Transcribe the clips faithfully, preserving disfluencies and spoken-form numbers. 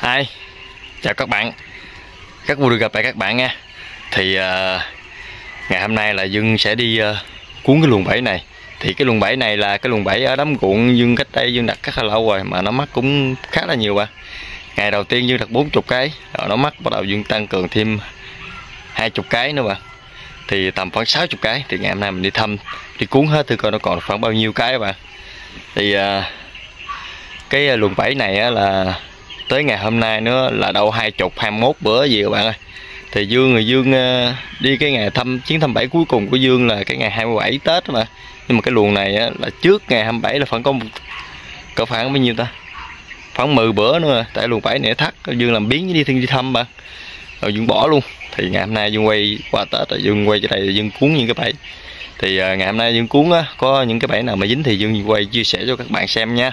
Hi, chào các bạn, rất vui được gặp lại các bạn nha. Thì uh, ngày hôm nay là Dương sẽ đi uh, cuốn cái luồng bẫy này. Thì cái luồng bẫy này là cái luồng bẫy ở đám cuộn Dương cách đây Dương đặt rất là lâu rồi, mà nó mắc cũng khá là nhiều bạn. Ngày đầu tiên Dương đặt bốn mươi cái, rồi nó mắc, bắt đầu Dương tăng cường thêm hai mươi cái nữa bạn. Thì tầm khoảng sáu mươi cái. Thì ngày hôm nay mình đi thăm, đi cuốn hết thử coi nó còn khoảng bao nhiêu cái các bạn. Thì uh, cái luồng bẫy này á, là tới ngày hôm nay nữa là đâu hai chục hai mươi mốt bữa gì các bạn ơi. Thì Dương người Dương đi cái ngày thăm chuyến thăm bẫy cuối cùng của Dương là cái ngày hai mươi bảy Tết mà. Nhưng mà cái luồng này á, là trước ngày hai mươi bảy là khoảng có một, có khoảng bao nhiêu ta, khoảng mười bữa nữa. Tại luồng bẫy này thắt, Dương làm biến đi đi thăm bạn, rồi Dương bỏ luôn. Thì ngày hôm nay Dương quay qua Tết rồi Dương quay cho đây Dương cuốn những cái bẫy. Thì ngày hôm nay Dương cuốn á, có những cái bẫy nào mà dính thì Dương quay chia sẻ cho các bạn xem nha.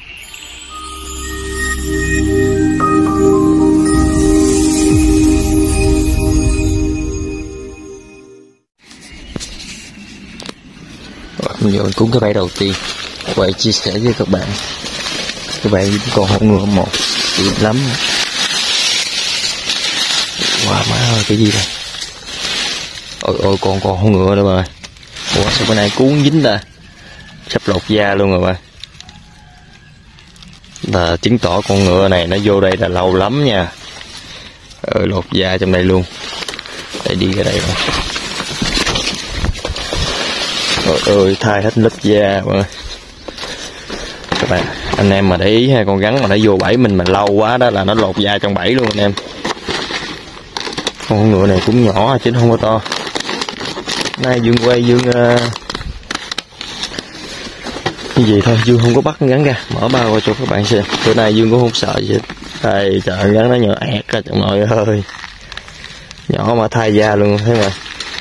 Bây giờ mình cuốn cái bẫy đầu tiên, quay chia sẻ với các bạn. Cái bẫy còn hổ ngựa một, ít lắm. Wow, má ơi, cái gì đây? Ôi ôi, còn còn hổ ngựa nữa mà. Ủa sao cái này cuốn dính ta? Sắp lột da luôn rồi bạn. Là chứng tỏ con ngựa này nó vô đây là lâu lắm nha. Ờ, lột da trong đây luôn. Để đi ra đây rồi. Trời ơi, thay hết lớp da mà. Các bạn, anh em mà để ý ha, con rắn mà nó vô bẫy mình mà lâu quá đó là nó lột da trong bẫy luôn anh em. Con ngựa này cũng nhỏ chứ không có to. Nay Dương quay Dương uh, cái gì thôi, Dương không có bắt con rắn ra, mở bao qua cho các bạn xem. Bữa nay Dương cũng không sợ gì hết. Đây, trời ơi, rắn nó nhỏ ẹt ra trời nội ơi. Nhỏ mà thay da luôn, thấy không ạ?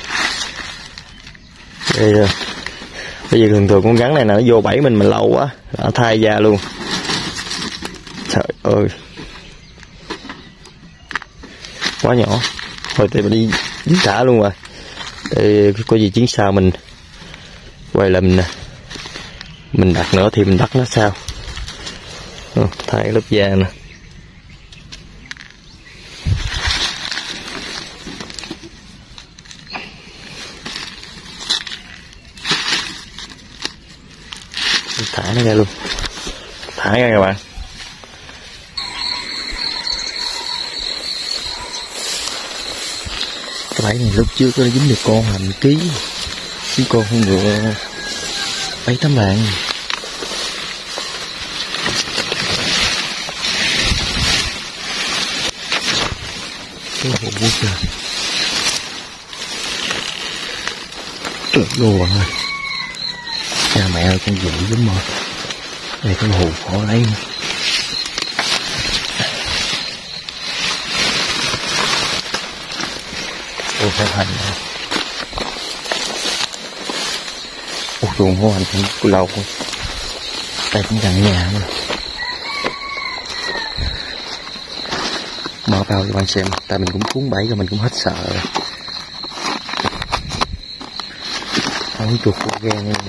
Đây rồi. Bây giờ thường thường con rắn này nó vô bẫy mình mà lâu quá, nó thay da luôn. Trời ơi, quá nhỏ. Thôi thì mình đi dính thả luôn rồi. Để có gì chuyến sau mình quay lại mình mình đặt nữa thì mình bắt nó sao. Ừ, thay cái lớp da nè. Thả nó ra luôn, thả ra các bạn. Cái bẫy này lúc trước nó dính được con hành ký, chứ con không ngựa bảy tám lạng. Cái hộp bút ra trời lô bạn ơi. Cha mẹ ơi, con dữ lắm mà. Đây con hù khó lấy. Ôi phải hành nè. Ôi chuồng hổ hành cũng lâu rồi. Đây cũng gần nhà nữa. Mở vào cho bạn xem. Tại mình cũng cuốn bẫy rồi mình cũng hết sợ rồi. Không chuột của ghen luôn.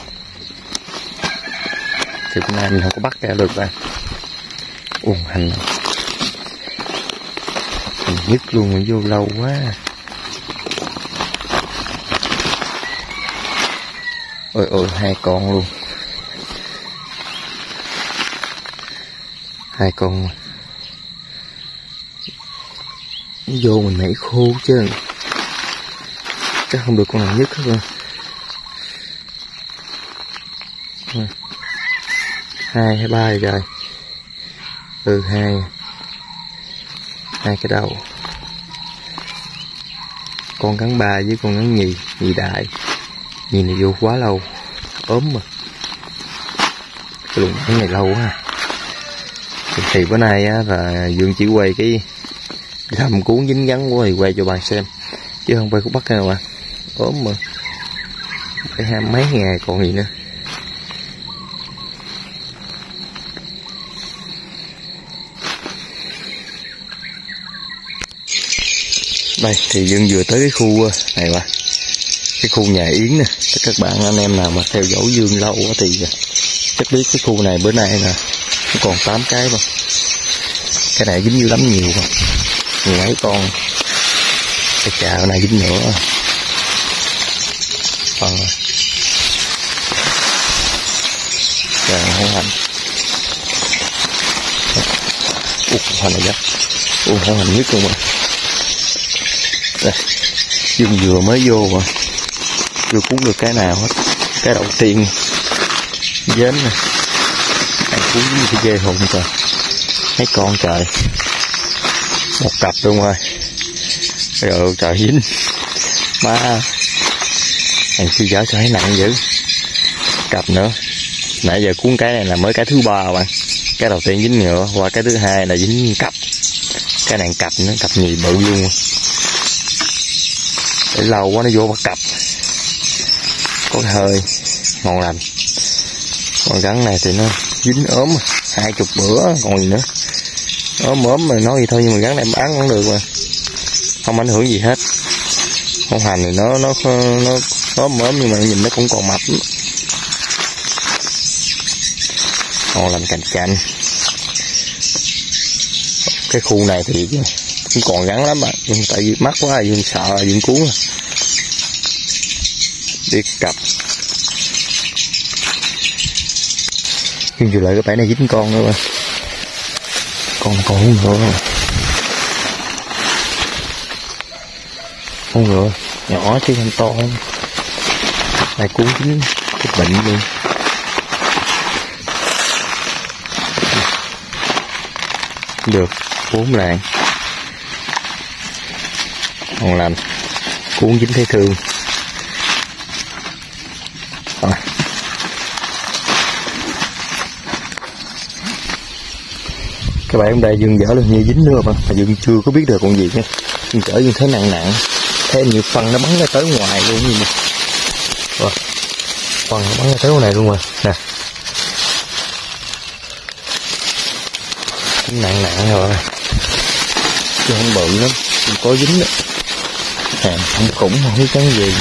Thì hôm nay mình không có bắt ra được bạn. Ủa hành hành nhất luôn mà vô lâu quá. Ôi ôi, hai con luôn. Hai con nó vô mình nãy khô chứ. Chắc không được con nào nhất hết rồi. Hai hay ba rồi. Ừ, hai hai cái đầu. Con cắn ba với con cắn nhì, nhì đại. Nhìn này vô quá lâu, ốm mà. Cái luồng cái này lâu quá. Thì, thì bữa nay á, là Dương chỉ quay cái thăm cuốn dính gắn quá thì quay cho bạn xem, chứ không quay khúc bắt nào mà ốm mà. Phải hai mấy ngày còn gì nữa. Đây thì Dương vừa tới cái khu này mà, cái khu nhà Yến nè. Các bạn anh em nào mà theo dõi Dương lâu thì chắc biết cái khu này bữa nay là còn tám cái mà. Cái này dính dữ lắm, nhiều quá, mười mấy con. Cái chào này dính nữa. Phần rồi. Trời hổ hành. Ủa, hành này dắt. Ủa, hổ hành nhất luôn mà. Đây, dương vừa mới vô mà chưa cuốn được cái nào hết. Cái đầu tiên dến nè, anh cuốn với cái dê hồn trời, mấy con trời, một cặp luôn rồi. Rồi trời dính má, anh chưa giở cho thấy nặng dữ. Cặp nữa, nãy giờ cuốn cái này là mới cái thứ ba bạn. Cái đầu tiên dính nhựa, qua cái thứ hai là dính cặp. Cái này cặp nữa, cặp nhì bự luôn. Để lâu quá nó vô bắt cặp. Có hơi ngon lành. Con rắn này thì nó dính ốm hai chục bữa còn gì nữa. Ốm ốm mà nói gì thôi, nhưng mà rắn này bán vẫn được mà, không ảnh hưởng gì hết. Con hành thì nó nó nó ốm ốm nhưng mà nhìn nó cũng còn mập lắm. Ngon lành cành chanh. Cái khu này thì cũng còn rắn lắm ạ, nhưng tại vì mắc quá Dương sợ Dương cuốn à. Đi cặp. Nhưng dù lại cái bãi này dính con nữa mà. Con con nữa mà. Con ngựa nhỏ chứ không to. Này cuốn dính cái bệnh luôn. Được bốn lạng. Ngon lành. Cuốn dính thấy thương. Rồi. Các bạn hôm nay Dương dở lên như dính nữa mà, mà Dương chưa có biết được con gì nha. Dương chở Dương thấy nặng nặng, thấy nhiều phân nó bắn ra tới ngoài luôn như này. Rồi. Phân nó bắn ra tới ngoài này luôn rồi nè. Nặng nặng rồi, chứ không bự lắm, không có dính đó. Hàng không khủng, không biết cái gì.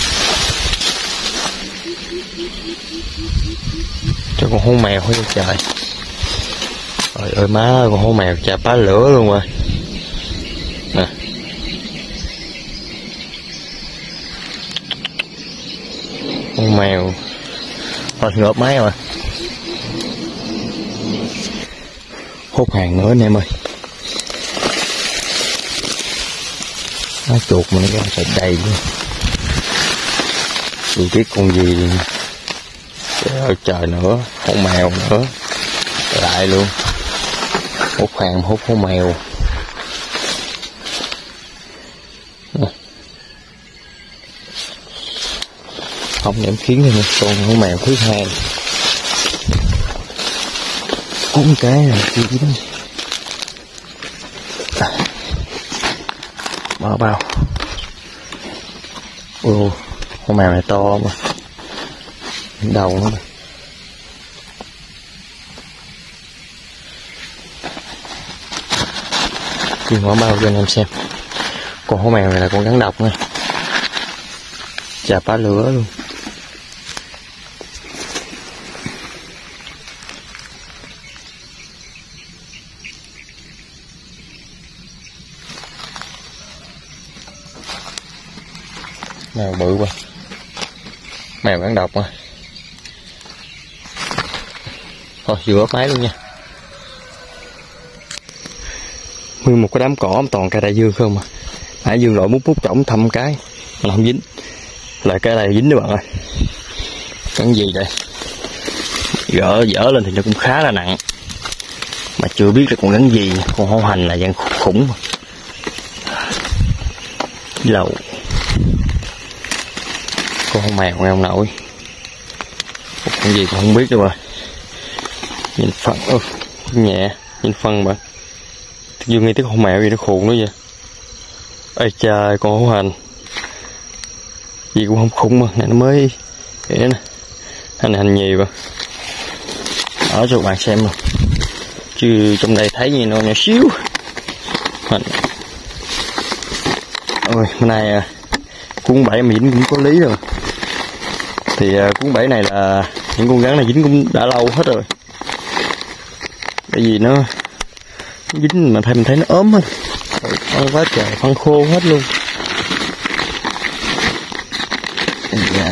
Cho con hổ mèo thôi trời. Trời ơi má ơi, con hổ mèo chà phá lửa luôn rồi. Nè. Con mèo. Thôi ngợp máy rồi. Hút hàng nữa anh em ơi. Nó chuột mà nó ra chạy đầy luôn. Chưa biết con gì. Trời ơi trời nữa. Hổ mèo nữa. Lại luôn. Hút hàng hút hổ mèo. Không để em khiến cho con hổ mèo thứ hai. Cuốn cái này chưa dính. Mở bao. Ồ, con mèo này to mà. Đầu nó. Chị mở bao cho anh em xem. Con hổ mèo này là con rắn độc nha. Chà phá lửa luôn. Mèo bự quá. Mèo rắn độc mà. Thôi vừa ốp máy luôn nha. Nguyên một cái đám cỏ toàn cây đại dương không mà. Nãy Dương lội mút mút trỏng thăm cái mà không dính. Lại cái này dính đó bạn ơi. Cái gì đây? Gỡ dở lên thì nó cũng khá là nặng. Mà chưa biết là con rắn gì. Con hổ hành là dạng khủng mà. Lầu. Con hổ mèo nghe ông nội. Con gì cũng không biết đâu mà. Nhìn phân, ơ, nhẹ, nhìn phân mà. Dương nghe tiếng hổ mèo gì nó khùng nữa vậy. Ây trời, con hổ hành. Gì cũng không khủng mà, này nó mới vậy nè. Hành hành nhiều mà. Ở cho các bạn xem mà. Chứ trong đây thấy gì nó nhỏ xíu. Hành. Ôi, hôm nay à, cuốn bẫy mà dính cũng có lý rồi. Thì à, cuốn bẫy này là những con rắn này dính cũng đã lâu hết rồi. Bởi vì nó dính mà thấy mình thấy nó ốm hết, ôi quá trời phân khô hết luôn. Dạ.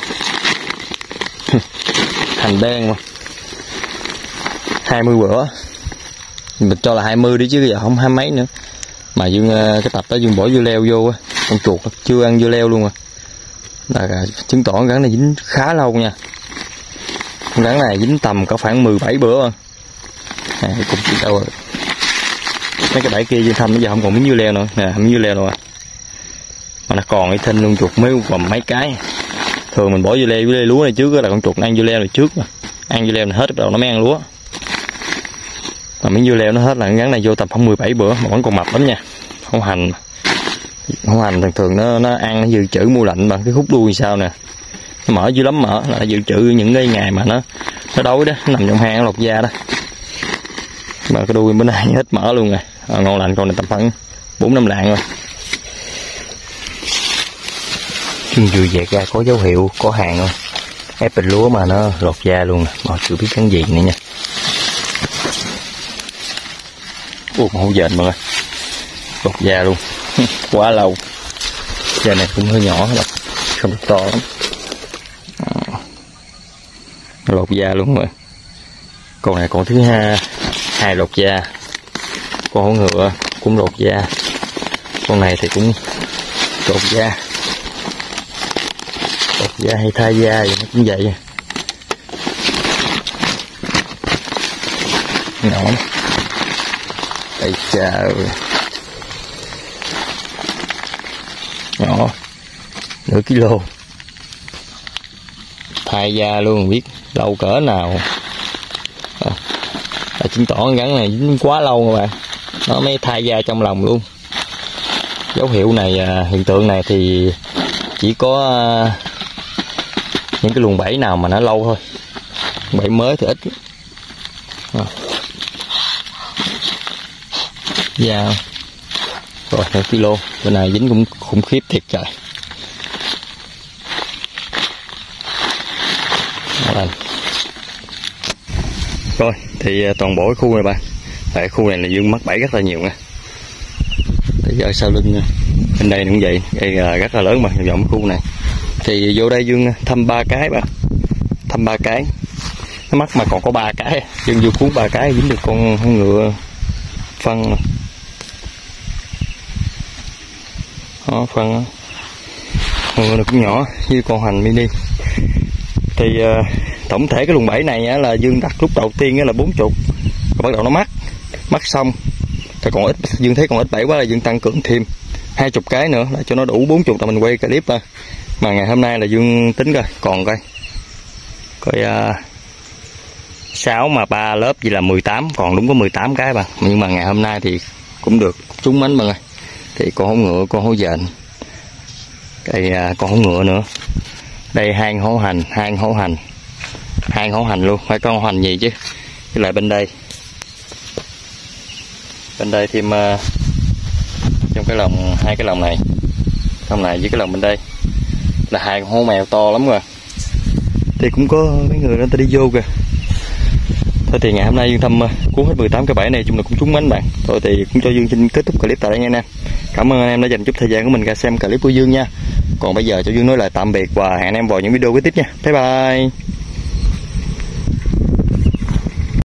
Hành đen mà hai mươi bữa mình cho là hai mươi đi chứ giờ không hai mấy nữa, mà Dương cái tập đó Dương bỏ dưa leo vô á, con chuột chưa ăn dưa leo luôn à, là chứng tỏ con rắn này dính khá lâu nha. Con rắn này dính tầm có khoảng mười bảy bữa rồi. À, cũng chỉ đâu rồi. Mấy cái bãi kia Dương thăm bây giờ không còn miếng dưa leo nữa nè, miếng dưa leo rồi mà nó còn cái thinh luôn, chuột mới còn mấy cái. Thường mình bỏ dưa leo với lúa này trước đó là con chuột nó ăn dưa leo này trước mà. Ăn dưa leo này hết bắt đầu nó mới ăn lúa, mà miếng dưa leo nó hết là con rắn này vô tầm khoảng mười bảy bữa mà vẫn còn mập lắm nha. Hổ hành hổ hành thường thường nó nó ăn nó dự trữ mua lạnh bằng cái khúc đuôi sao nè, nó mở dữ lắm, mở là dự trữ những cái ngày mà nó nó đói đó, nó nằm trong hang nó lột da đó, mà cái đuôi bữa nay hết mở luôn rồi. À, ngon lành, con này tầm khoảng bốn năm lạng rồi. Chân vừa dẹt ra có dấu hiệu có hàng không, ép bình lúa mà nó lột da luôn nè, mà chưa biết cái gì nữa nha. Ủa hổ dền mọi người, lột da luôn quá lâu. Da này cũng hơi nhỏ rồi, không được to lắm. À, lột da luôn rồi. Con này con thứ hai, hai lột da. Con hổ ngựa cũng lột da, con này thì cũng lột da. Lột da hay thay da gì nó cũng vậy. Nhỏ đây trời, nhỏ nửa kilo, thay da luôn, biết lâu cỡ nào. À, à, chứng tỏ con rắn này dính quá lâu các bạn, nó mới thay da trong lòng luôn. Dấu hiệu này, à, hiện tượng này thì chỉ có à, những cái luồng bẫy nào mà nó lâu thôi, bẫy mới thì ít. À. Da rồi một kilo, bên này dính cũng khủng khiếp thiệt trời. Rồi thì toàn bộ cái khu này bạn, tại khu này là Dương mắc bẫy rất là nhiều nha. Bây giờ sau lưng bên đây cũng vậy, đây là rất là lớn mà dòng khu này. Thì vô đây Dương thăm ba cái bạn, thăm ba cái, nó mắc mà còn có ba cái, Dương vô cuốn ba cái dính được con ngựa phân. Đó, phân ngựa này cũng nhỏ như con hành mini. Thì uh, tổng thể cái luồng bẫy này á, là Dương đặt lúc đầu tiên á, là bốn chục, rồi bắt đầu nó mắc mắc xong thì còn ít, Dương thấy còn ít bẫy quá là Dương tăng cường thêm hai chục cái nữa là cho nó đủ bốn chục là mình quay clip thôi. Mà ngày hôm nay là Dương tính coi còn coi coi uh, sáu mà ba lớp gì là mười tám, còn đúng có mười tám cái bạn. Nhưng mà ngày hôm nay thì cũng được trúng mánh mọi người. Thì con hổ ngựa, con hổ dền, đây uh, con hổ ngựa nữa, đây hai con hổ hành, hai con hổ hành, hai con hổ hành luôn, phải con hổ hành gì chứ. Với lại bên đây, bên đây thêm uh, trong cái lồng, hai cái lồng này, lồng này với cái lồng bên đây là hai con hổ mèo to lắm rồi. Thì cũng có mấy người người ta đi vô kìa. Thôi thì ngày hôm nay Dương thăm uh, cuốn hết mười tám cái bẫy này, chung là cũng trúng mánh bạn. Thôi thì cũng cho Dương xin kết thúc clip tại đây nha anh em. Cảm ơn anh em đã dành chút thời gian của mình ra xem clip của Dương nha. Còn bây giờ cho Dương nói lời tạm biệt và hẹn anh em vào những video kế tiếp nha. Bye bye.